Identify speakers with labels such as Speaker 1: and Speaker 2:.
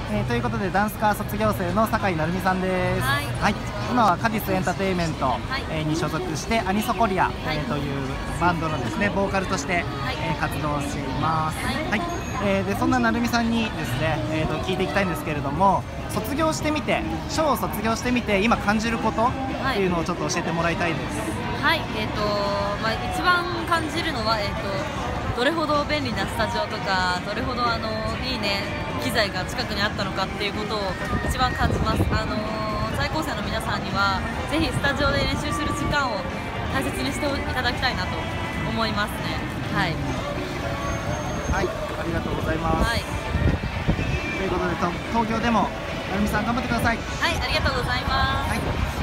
Speaker 1: ということでダンス科卒業生の酒井成美さんです。
Speaker 2: はい、
Speaker 1: はい、今はカディスエンターテインメント、に所属してアニソコリア、というバンドのですねボーカルとして、活動しています。はい、でそんな成美さんにですね、聞いていきたいんですけれども、卒業してみて、賞を卒業してみて今感じることっていうのをちょっと教えてもらいたいです。
Speaker 2: はい、一番感じるのは、どれほど便利なスタジオとか、どれほどいいね機材が近くにあったのかっていうことを一番感じます。在校生の皆さんにはぜひスタジオで練習する時間を大切にしていただきたいなと思いますね。はい。
Speaker 1: はい、ありがとうございます。はい。ということで東京でも成美さん頑張ってください。
Speaker 2: はい、ありがとうございます。はい。